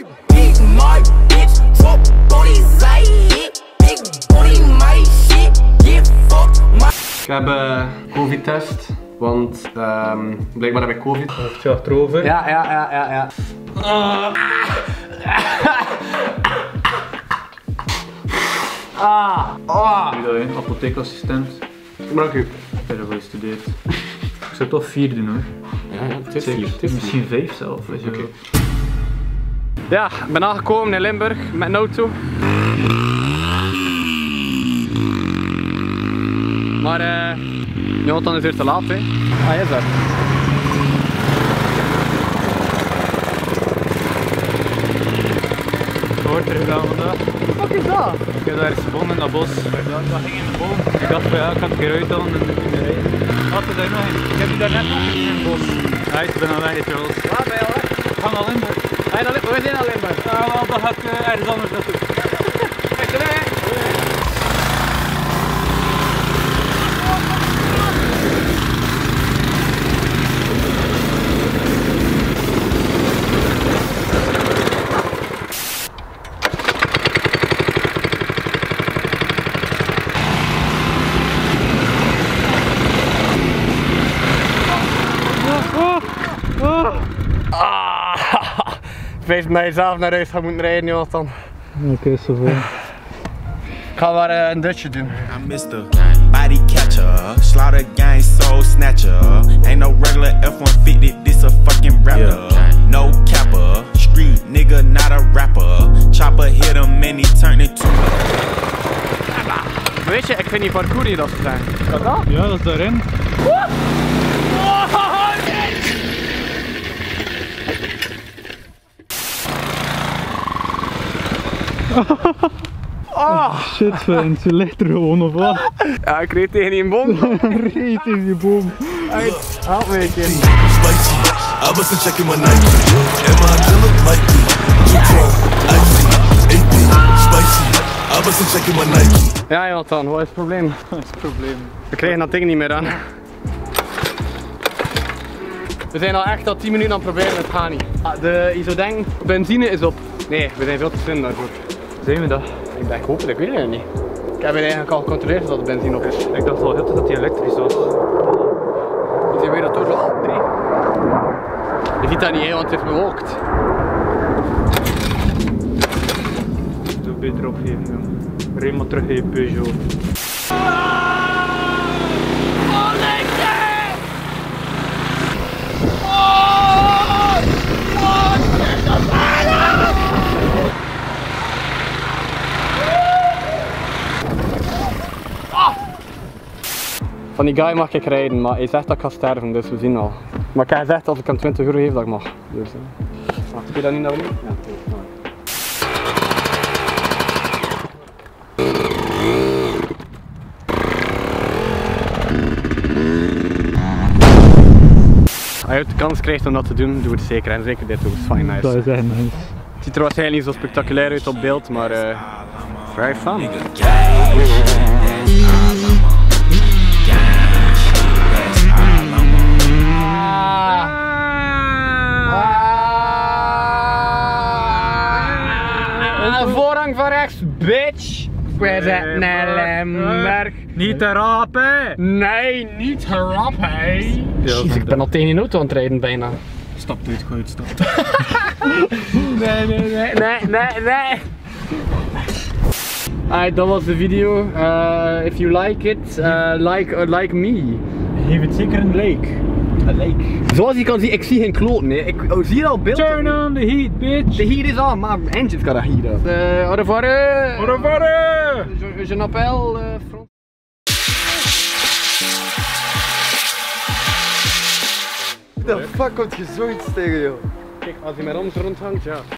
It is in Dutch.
Big my bitch, drop body shit. Big body my shit, give fuck my. Ik heb COVID-test, want blijkbaar heb ik COVID. Heeft je achterover? Ja. Goeiedag, apotheekassistent. Dank u. Ik heb ervoor gestudeerd. Ik zou toch 4 doen hoor. Ja, het is Zeker. hier. Misschien 5 zelf. Weet je wel. Ja, ik ben aangekomen in Limburg met een auto. Maar Jonathan is weer te laat, hè. Hij is er. Ik hoor terug gaan vandaag. Wat is dat? Ik heb daar eens gevonden in dat bos. Dat ging in de boom. Ik dacht van ja, ik ga het keer uithalen en niet meer rijden. Wat is er nog in? Ik heb die daar net nog gezien in het bos. Ja, ik ben al weg, trouwens. Waar ben je al weg? Ik ga naar Limburg. We zijn al Limburg. Ja, wel, dan ga ik ergens anders naartoe. Kijk erbij. Ik weet dat je zelf naar huis gaat moeten rijden, Jonathan. Oké, zo veel. Ik ga maar een dutje doen. I'm Mr. Body Catcher, Slaughter Gang Soul Snatcher. Ain't no regular F-150, this a fucking raptor. No capper, street nigga, not a rapper. Chopper hit him and he turned into Weet je, ik vind die parcours niet dat ze zijn. Wat dat? Ja, dat is daarin. Shit, Fijn, ze ligt er gewoon of wat? Ja, ik reed tegen die boom. Reet in die boom. Help me een keer. Spicy, I wasn't checking my Nike. And my look like me. Too cold, icy, AP, spicy. I wasn't checking my Nike. Ja, Jonathan, wat is het probleem? Dat is het probleem. We krijgen dat ding niet meer aan. We zijn al echt al 10 minuten aan het proberen, het gaat niet. De isodeng benzine is op. Nee, we zijn veel te slim daarvoor. Zijn we dat? Ik hoop het, ik weet het niet. Ik heb eigenlijk al gecontroleerd dat de benzine op is. Ik dacht wel heel dat hij elektrisch was. We zijn weer op totaal 3. Je ziet dat niet, hè, want het is bewolkt. Zo beter opgeven, jongen. Rij maar terug in je Peugeot. Van die guy mag ik rijden, maar hij zegt dat ik ga sterven, dus we zien al. Maar ik heb gezegd als ik hem 20 euro geef dat ik mag. Dus, mag je dat niet naar beneden? Ja, als je de kans krijgt om dat te doen, doe het zeker. En zeker dit ook, is fijn nice. Dat is echt nice. Het ziet er waarschijnlijk niet zo spectaculair uit op beeld, maar very fun. Voorrang van rechts, bitch! Wij zijn naar Limburg. Niet te rapen! Nee, niet herap, hé! Jezus, ik ben al tegen een auto aan het rijden bijna. Stap uit, ga uitstappen. Nee. Alright, dat was de video. If you like it, like me. Geef het zeker een like. Een like. Zoals je kan zien, ik zie geen kloten. Nee. Ik zie je al beeld. Turn on the heat, bitch! De heat is on, maar engine's got a heat up. Au revoir! Au revoir! Je n'appelle Frans. The fuck komt je zoiets tegen, joh? Kijk, als hij met ons rondhangt, ja.